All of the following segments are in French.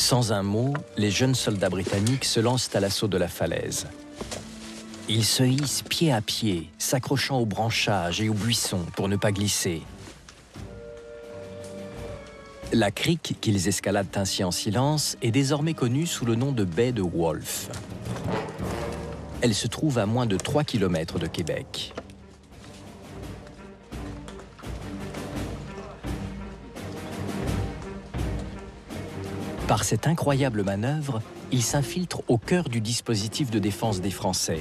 Sans un mot, les jeunes soldats britanniques se lancent à l'assaut de la falaise. Ils se hissent pied à pied, s'accrochant aux branchages et aux buissons pour ne pas glisser. La crique qu'ils escaladent ainsi en silence est désormais connue sous le nom de baie de Wolfe. Elle se trouve à moins de 3 km de Québec. Par cette incroyable manœuvre, ils s'infiltrent au cœur du dispositif de défense des Français.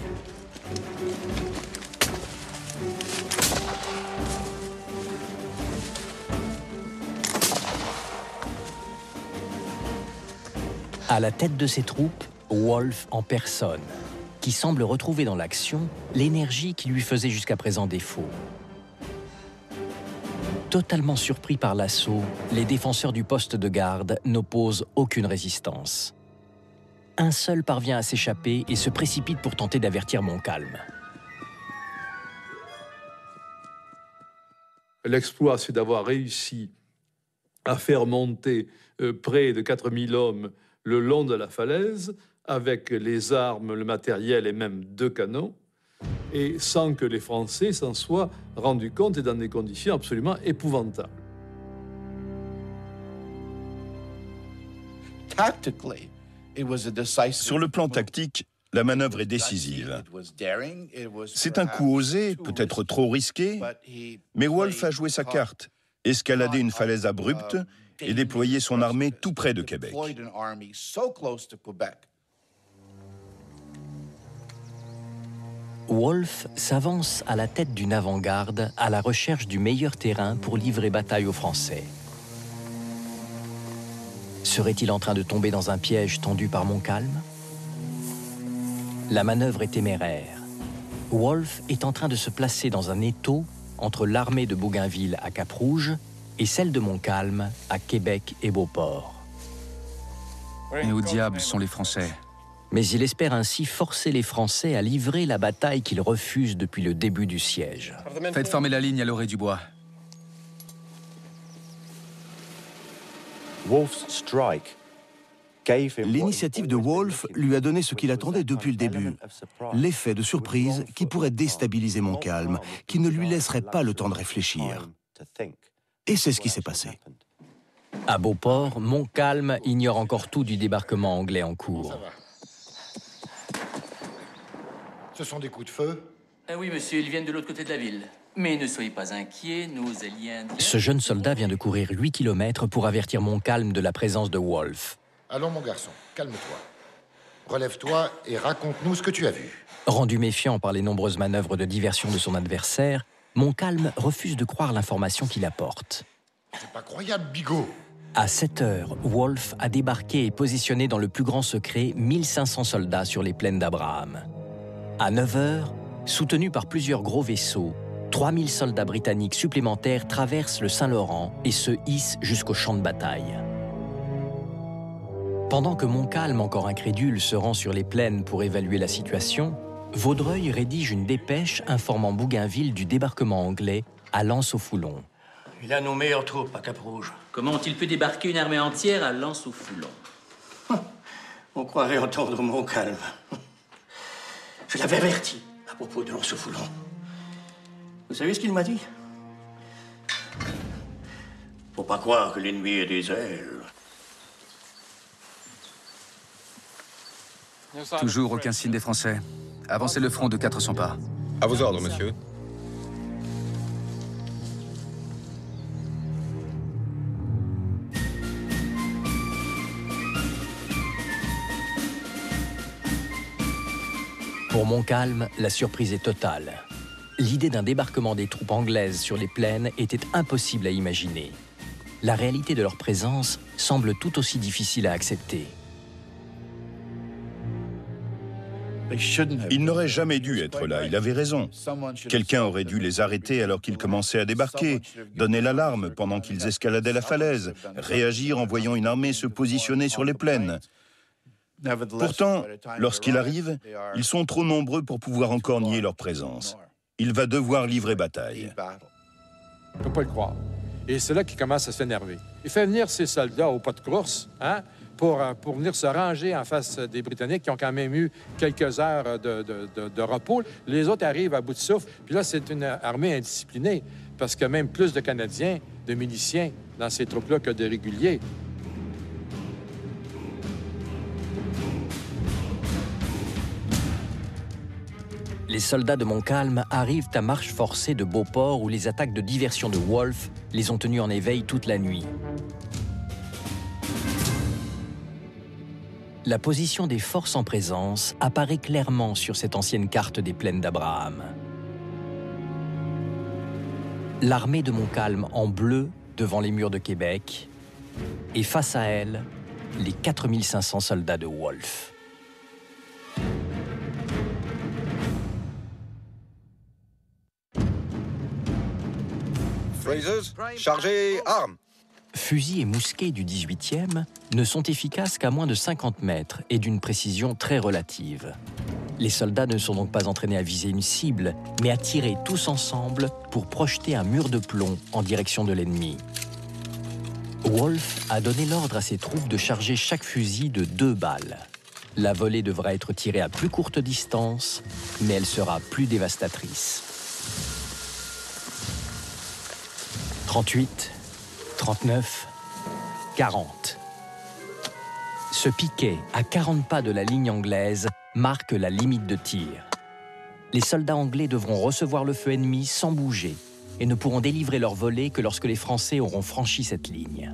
À la tête de ces troupes, Wolfe en personne, qui semble retrouver dans l'action l'énergie qui lui faisait jusqu'à présent défaut. Totalement surpris par l'assaut, les défenseurs du poste de garde n'opposent aucune résistance. Un seul parvient à s'échapper et se précipite pour tenter d'avertir Montcalm. L'exploit, c'est d'avoir réussi à faire monter près de 4000 hommes le long de la falaise, avec les armes, le matériel et même 2 canons, et sans que les Français s'en soient rendus compte et dans des conditions absolument épouvantables. Sur le plan tactique, la manœuvre est décisive. C'est un coup osé, peut-être trop risqué, mais Wolfe a joué sa carte, escaladé une falaise abrupte et déployé son armée tout près de Québec. Wolfe s'avance à la tête d'une avant-garde à la recherche du meilleur terrain pour livrer bataille aux Français. Serait-il en train de tomber dans un piège tendu par Montcalm? La manœuvre est téméraire. Wolfe est en train de se placer dans un étau entre l'armée de Bougainville à Cap-Rouge et celle de Montcalm à Québec et Beauport. Et au diable sont les Français. Mais il espère ainsi forcer les Français à livrer la bataille qu'ils refusent depuis le début du siège. Faites former la ligne à l'orée du bois. L'initiative de Wolfe lui a donné ce qu'il attendait depuis le début, l'effet de surprise qui pourrait déstabiliser Montcalm, qui ne lui laisserait pas le temps de réfléchir. Et c'est ce qui s'est passé. À Beauport, Montcalm ignore encore tout du débarquement anglais en cours. Ce sont des coups de feu? Oui, monsieur, ils viennent de l'autre côté de la ville. Mais ne soyez pas inquiets, nos alliés indiens... Ce jeune soldat vient de courir 8 km pour avertir Montcalm de la présence de Wolfe. Allons, mon garçon, calme-toi. Relève-toi et raconte-nous ce que tu as vu. Rendu méfiant par les nombreuses manœuvres de diversion de son adversaire, Montcalm refuse de croire l'information qu'il apporte. C'est pas croyable, Bigot. À 7 heures, Wolfe a débarqué et positionné dans le plus grand secret 1500 soldats sur les plaines d'Abraham. À 9 heures, soutenus par plusieurs gros vaisseaux, 3000 soldats britanniques supplémentaires traversent le Saint-Laurent et se hissent jusqu'au champ de bataille. Pendant que Montcalm, encore incrédule, se rend sur les plaines pour évaluer la situation, Vaudreuil rédige une dépêche informant Bougainville du débarquement anglais à Lens-au-Foulon. Il a nos meilleures troupes à Cap-Rouge. Comment ont-il pu débarquer une armée entière à Lens-au-Foulon? On croirait entendre Montcalm. Je l'avais averti à propos de Lens-au-Foulon. Vous savez ce qu'il m'a dit? Faut pas croire que l'ennemi ait des ailes. Toujours aucun signe des Français. Avancez le front de 400 pas. À vos ordres, monsieur. Pour Montcalm, la surprise est totale. L'idée d'un débarquement des troupes anglaises sur les plaines était impossible à imaginer. La réalité de leur présence semble tout aussi difficile à accepter. Il n'aurait jamais dû être là, il avait raison. Quelqu'un aurait dû les arrêter alors qu'ils commençaient à débarquer, donner l'alarme pendant qu'ils escaladaient la falaise, réagir en voyant une armée se positionner sur les plaines. Pourtant, lorsqu'il arrive, ils sont trop nombreux pour pouvoir encore nier leur présence. Il va devoir livrer bataille. On ne peut pas le croire. Et c'est là qu'il commence à s'énerver. Il fait venir ses soldats au pas de course, hein? pour venir se ranger en face des Britanniques qui ont quand même eu quelques heures de repos. Les autres arrivent à bout de souffle. Puis là, c'est une armée indisciplinée parce qu'il y a même plus de Canadiens, de miliciens dans ces troupes-là que de réguliers. Les soldats de Montcalm arrivent à marche forcée de Beauport où les attaques de diversion de Wolfe les ont tenus en éveil toute la nuit. La position des forces en présence apparaît clairement sur cette ancienne carte des plaines d'Abraham. L'armée de Montcalm en bleu devant les murs de Québec et face à elle, les 4500 soldats de Wolfe. Phrases, chargez, armes. Fusils et mousquets du 18e ne sont efficaces qu'à moins de 50 mètres et d'une précision très relative. Les soldats ne sont donc pas entraînés à viser une cible, mais à tirer tous ensemble pour projeter un mur de plomb en direction de l'ennemi. Wolfe a donné l'ordre à ses troupes de charger chaque fusil de 2 balles. La volée devra être tirée à plus courte distance, mais elle sera plus dévastatrice. 38, 39, 40. Ce piquet, à 40 pas de la ligne anglaise, marque la limite de tir. Les soldats anglais devront recevoir le feu ennemi sans bouger et ne pourront délivrer leur volée que lorsque les Français auront franchi cette ligne.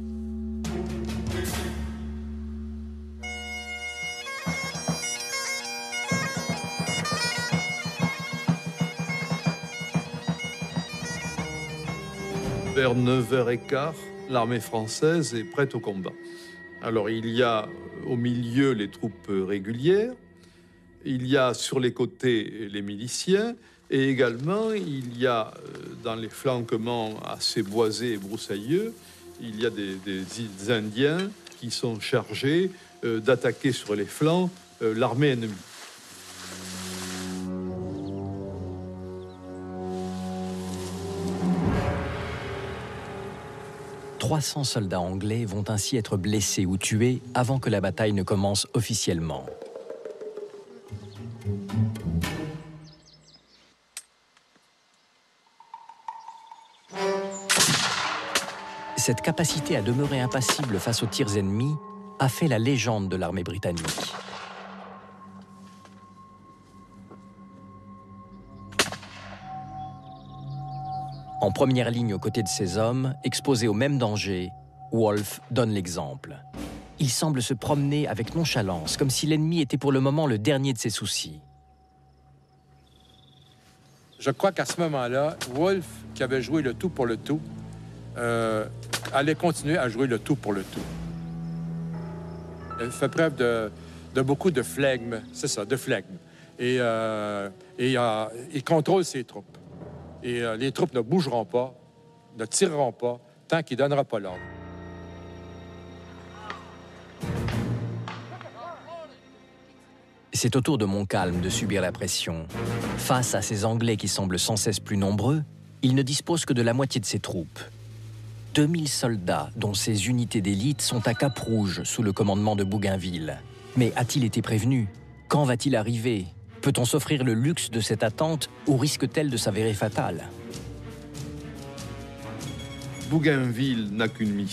Vers 9h15, l'armée française est prête au combat. Alors il y a au milieu les troupes régulières, il y a sur les côtés les miliciens, et également il y a dans les flanquements assez boisés et broussailleux, il y a des Indiens qui sont chargés d'attaquer sur les flancs l'armée ennemie. « 300 soldats anglais vont ainsi être blessés ou tués avant que la bataille ne commence officiellement. Cette capacité à demeurer impassible face aux tirs ennemis a fait la légende de l'armée britannique. En première ligne aux côtés de ses hommes, exposés au même danger, Wolfe donne l'exemple. Il semble se promener avec nonchalance, comme si l'ennemi était pour le moment le dernier de ses soucis. Je crois qu'à ce moment-là, Wolfe, qui avait joué le tout pour le tout, allait continuer à jouer le tout pour le tout. Il fait preuve de beaucoup de flegme, c'est ça, de flegme. Et il contrôle ses troupes. Et les troupes ne bougeront pas, ne tireront pas, tant qu'il ne donnera pas l'ordre. C'est au tour de Montcalm de subir la pression. Face à ces Anglais qui semblent sans cesse plus nombreux, il ne dispose que de la moitié de ses troupes. 2000 soldats, dont ses unités d'élite, sont à Cap-Rouge sous le commandement de Bougainville. Mais a-t-il été prévenu? Quand va-t-il arriver? Peut-on s'offrir le luxe de cette attente ou risque-t-elle de s'avérer fatale? Bougainville n'a qu'une